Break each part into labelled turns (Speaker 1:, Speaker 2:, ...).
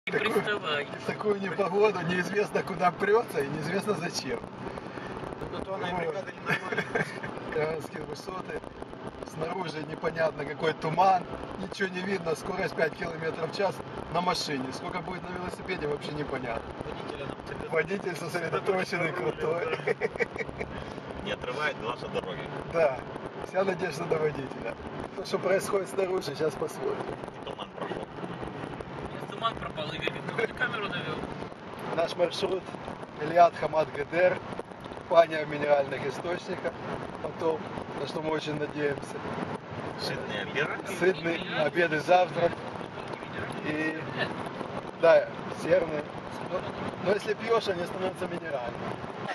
Speaker 1: Не приставай.
Speaker 2: Такую непогоду, неизвестно куда прется и неизвестно зачем. Таганские высоты. Снаружи непонятно какой туман, ничего не видно, скорость 5 км в час на машине. Сколько будет на велосипеде, вообще непонятно. Водитель сосредоточенный, крутой.
Speaker 3: Не отрывает глаз от дороги.
Speaker 2: Да, вся надежда на водителя. То, что происходит снаружи, сейчас посмотрим.
Speaker 3: Туман прошел.
Speaker 1: Туман пропал, Игорь, ты камеру довел.
Speaker 2: Наш маршрут Элиад Хамад Гадер, купание в минеральных источниках, потом, на что мы очень надеемся,
Speaker 3: Сытный обед.
Speaker 2: сытный обед и завтрак, и, да, серные. Но если пьешь, они становятся минеральными.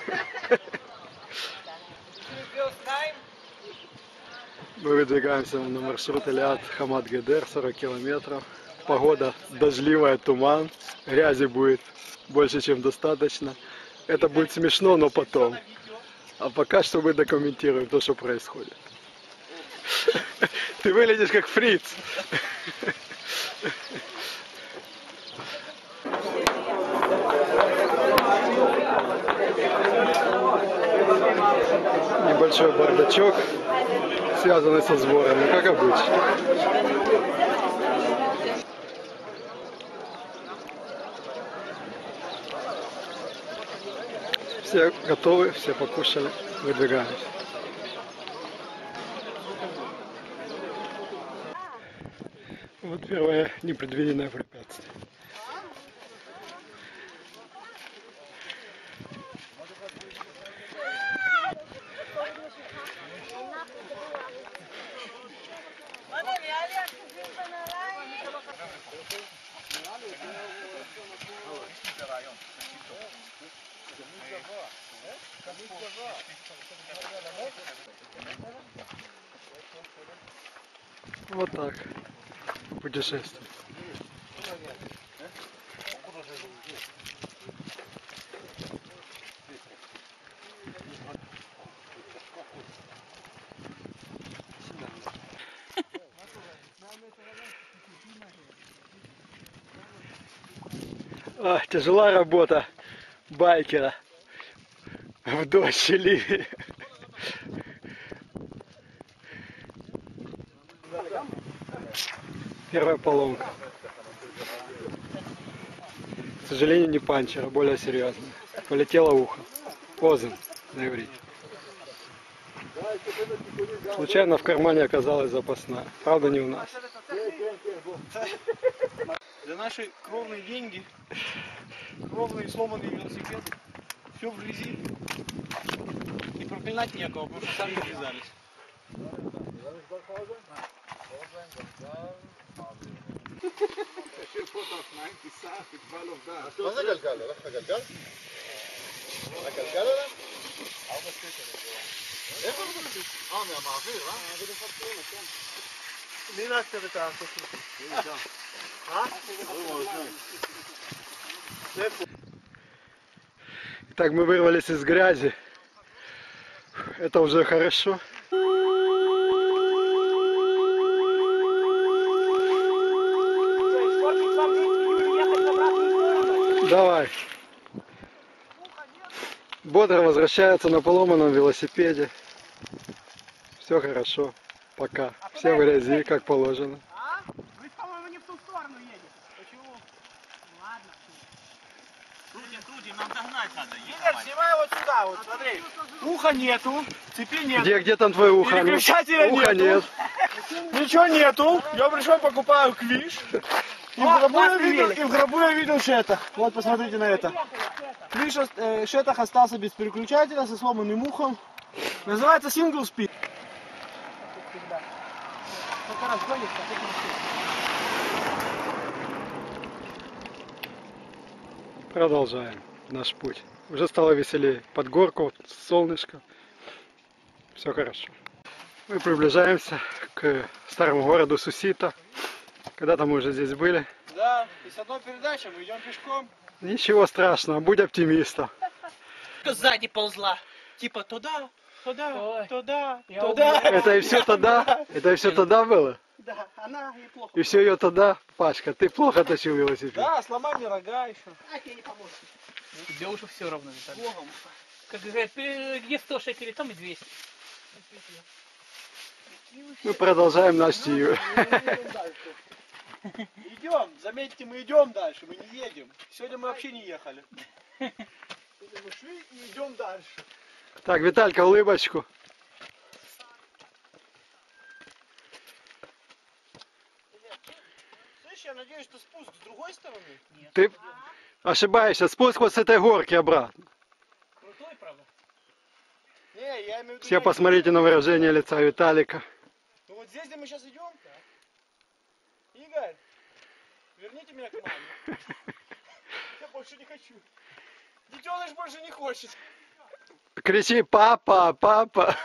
Speaker 2: Мы выдвигаемся на маршрут Элиад Хамад Гадер, 40 километров. Погода дождливая, туман, грязи будет больше, чем достаточно. Это будет смешно, но потом. А пока что мы документируем то, что происходит. Ты выглядишь как фриц. Небольшой бардачок, связанный со сборами, как обычно. Все готовы, все покушали, выдвигаемся. Вот первое непредвиденное препятствие. Вот так путешествие. Тяжела работа байкера в дождь и ливень. Первая поломка. К сожалению, не панчер, а более серьезная. Полетело ухо. Позен на иврите. Случайно в кармане оказалась запасная. Правда, не у нас.
Speaker 4: За наши кровные деньги, кровные сломанные велосипеды, все в грязи. И проклинать некого, потому что сами врезались.
Speaker 5: מה זה גלגל? הלך לך גלגל? הגלגל עליו? איפה זה? מהמעביר, אה? מעביר אחד פרונה, כן. מי נעשת את הארצות שלך?
Speaker 2: Итак, мы вырвались из грязи. Это уже хорошо. Давай. Бодро возвращается на поломанном велосипеде. Все хорошо. Пока. Все в грязи, как положено.
Speaker 4: Вы, по-моему, не в ту сторону едете. Почему? Ладно.
Speaker 3: Крутим, нам догнать надо.
Speaker 4: Игорь, снимай вот сюда, вот смотри. Уха нету, цепи нету.
Speaker 2: Где там твое ухо?
Speaker 4: Переключателя
Speaker 2: Уха
Speaker 4: нету.
Speaker 2: нет.
Speaker 4: Ничего нету. Я пришел, покупаю квиш. И в гробу я видел шетах. Вот посмотрите на это. Квиш шетах остался без переключателя со сломанным ухом. Называется single speed.
Speaker 2: Продолжаем наш путь. Уже стало веселее. Под горку, солнышко. Все хорошо. Мы приближаемся к старому городу Сусита. Когда-то мы уже здесь были.
Speaker 4: Да, и с одной передачи мы идем пешком.
Speaker 2: Ничего страшного, будь оптимистом.
Speaker 1: Сзади ползла.
Speaker 4: Типа туда, туда,
Speaker 1: Ой.
Speaker 4: туда,
Speaker 1: Я
Speaker 4: туда.
Speaker 2: Это и все тогда? Это и все тогда было?
Speaker 4: Да, она неплохо.
Speaker 2: И все ее туда, Пашка, ты плохо точил велосипед.
Speaker 4: Да, сломай мне рога еще.
Speaker 1: Тебе уже все равно, Виталий. Как говорят, где 100 шекелей, там и 200.
Speaker 2: Мы продолжаем наш тир.
Speaker 4: Идем, заметьте, мы идем дальше, мы не едем. Сегодня мы вообще не ехали. Сегодня мы шли и идем дальше.
Speaker 2: Так, Виталька, улыбочку.
Speaker 4: Слышь, я надеюсь, что спуск с другой стороны?
Speaker 2: Ты ошибаешься, спуск вот с этой горки обратно.
Speaker 1: Крутой, правда?
Speaker 4: Не, я имею в виду...
Speaker 2: Все посмотрите на выражение лица Виталика.
Speaker 4: Ну вот здесь, где мы сейчас идем, Игорь, верните меня к маме. Я больше не хочу. Детеныш больше не хочет.
Speaker 2: Кричи, папа, папа.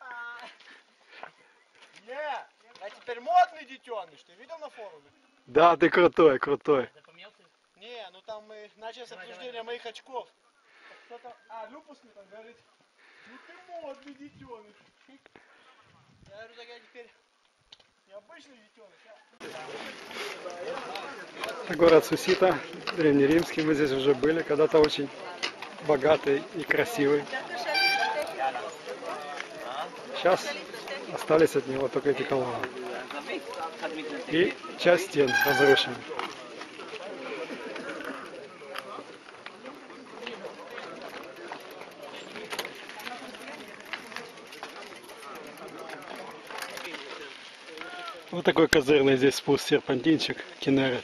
Speaker 4: Не, я теперь модный детеныш. Ты видел на форуме?
Speaker 2: Да, ты крутой, крутой.
Speaker 1: Запомнился?
Speaker 4: Не, ну там мы начали с обсуждения моих очков. Кто-то, Люпус мне там говорит, ну ты модный детеныш. Я говорю, так я теперь необычный детеныш.
Speaker 2: Это город Сусита, древнеримский. Мы здесь уже были, когда-то очень богатый и красивый. Сейчас остались от него только эти колонны. И часть стен разрушена. Вот такой козырный здесь спуск, серпантинчик, Кинерет.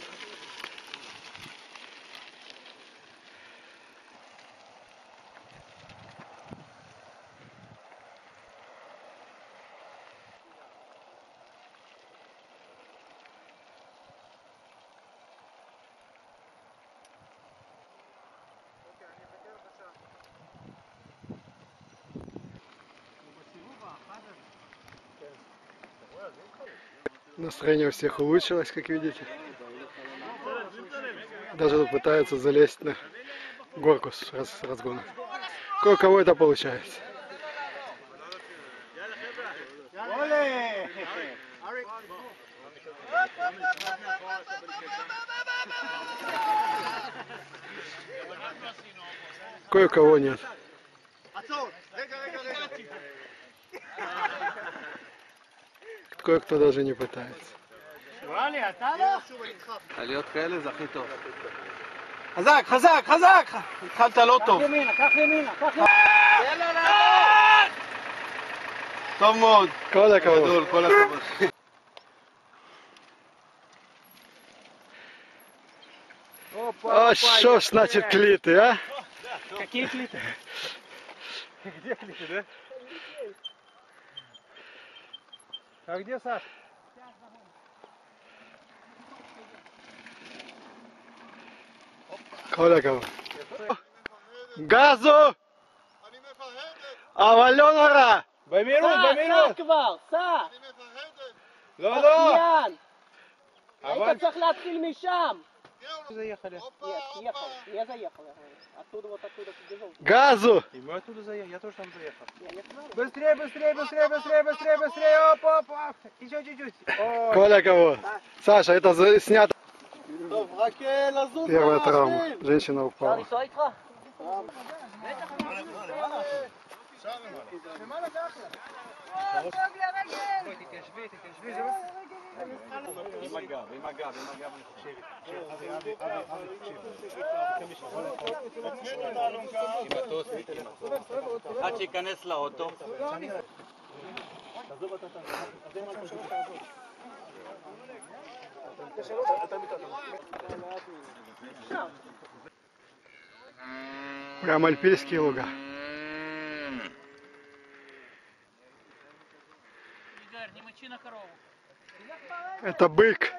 Speaker 2: Настроение у всех улучшилось, как видите. Даже тут пытаются залезть на горку с разгона. Кое-кого это получается. Кое-кого нет. Кое-кто даже не пытается.
Speaker 5: עליות כאלה זה הכי טוב.
Speaker 4: חזק, חזק, חזק! התחלת לא טוב. טוב מאוד.
Speaker 2: כל הכבוד.
Speaker 4: גדול, כל הכבוד.
Speaker 2: А что ж значит клиты, а?
Speaker 1: Какие клипы?
Speaker 4: Где клипы, да? А где Саш?
Speaker 2: כל הכבוד. גזו! אבל לא נורא!
Speaker 4: במהירות, במהירות!
Speaker 6: כבר, סע!
Speaker 4: לא, לא!
Speaker 6: מצוין!
Speaker 4: אבל...
Speaker 6: היית צריך להתחיל משם!
Speaker 4: Заехали.
Speaker 6: Нет, ехал. Я заехал. Оттуда вот оттуда побежал.
Speaker 2: Газу!
Speaker 4: И мы оттуда заехали, я тоже там заехал.
Speaker 6: Я не знаю.
Speaker 4: Быстрее, быстрее, быстрее, быстрее, быстрее, быстрее! Оп, оп, оп! Еще чуть-чуть. О,
Speaker 2: כל הכבוד. Саша, это снято.
Speaker 4: טוב, רק לזוז
Speaker 2: Первая
Speaker 4: ממש,
Speaker 2: травма.
Speaker 4: כן.
Speaker 2: Женщина
Speaker 6: אפשר
Speaker 2: упала.
Speaker 6: לנסוע איתך?
Speaker 4: עם הגב, עם הגב, עם הגב.
Speaker 3: עד שייכנס לאוטו.
Speaker 2: Прям альпийские луга.
Speaker 1: Игорь, не мочи на корову.
Speaker 2: Это бык.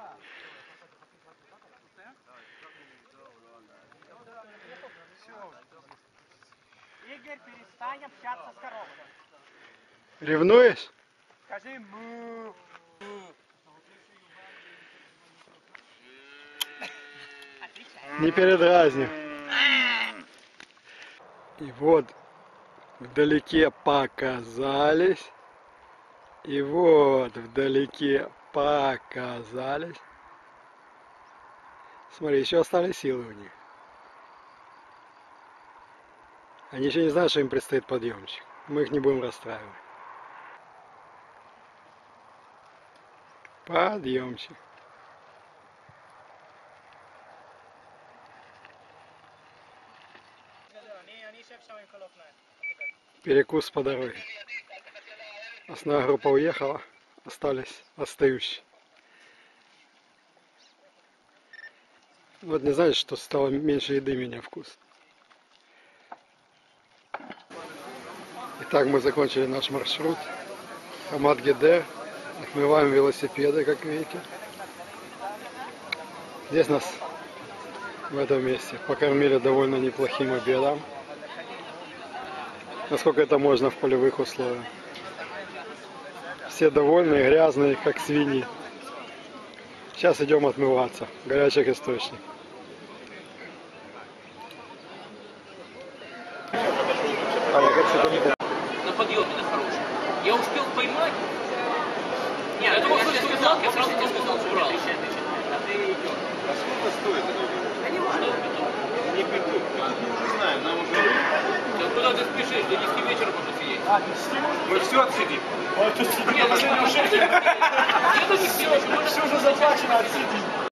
Speaker 6: Игорь, перестань общаться с коровой.
Speaker 2: Ревнуешь?
Speaker 6: Скажи му.
Speaker 2: Не передразню. И вот вдалеке показались. И вот вдалеке показались. Смотри, еще остались силы у них. Они еще не знают, что им предстоит подъемчик. Мы их не будем расстраивать. Подъемчик. Перекус по дороге. Основная группа уехала, остались отстающие. Вот не знаешь, что стало меньше еды меня вкус. Итак, мы закончили наш маршрут. Хамад Гедер. Отмываем велосипеды, как видите. Здесь нас в этом месте покормили довольно неплохим обедом. Насколько это можно в полевых условиях. Все довольные, грязные, как свиньи. Сейчас идем отмываться. Горячих источников.
Speaker 1: На подъеме на хорошем. Я успел поймать. Нет, я думал, что ты сказал, я сразу тебе сказал, что брал.
Speaker 5: А сколько стоит это? Не петух. Не знаю, нам уже...
Speaker 1: Куда ты спешишь? До 10 вечера можно сидеть.
Speaker 5: Мы все отсидим.
Speaker 1: Нет, ну,
Speaker 4: Все уже заплачено, отсидим.